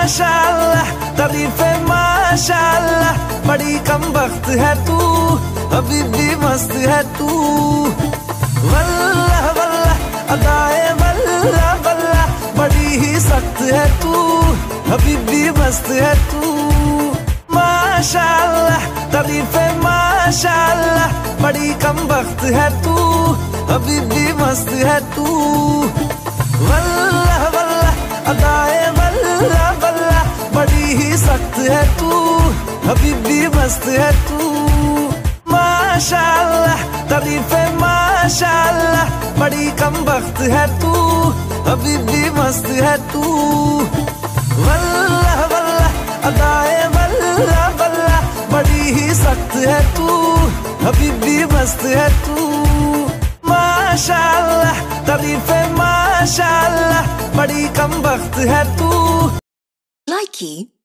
माशाअल्लाह तारीफे माशाअल्लाह, बड़ी कम वक्त है तू, अभी भी मस्त है तू। वल्लाह वल्लाह अदाए वल्लाह वल्लाह, बड़ी ही सख्त है तू, अभी भी मस्त है तू। माशाअल्लाह तारीफे माशाअल्लाह, बड़ी कम वक्त है तू, अभी भी मस्त है तू। वल्लाह वल्लाह अदाए वल्लाह वल्लाह, बड़ी ही सख्त है तू, अभी भी मस्त है तू। माशाअल्लाह तारीफे माशाअल्लाह, बड़ी कम वक्त है तू, अभी भी मस्त है तू। वल्लाह वल्लाह अदाए वल्लाह वल्लाह, बड़ी ही सख्त है तू, अभी भी मस्त है तू। माशाअल्लाह तारीफे माशाअल्लाह, बड़ी कम वक्त है तू। Likey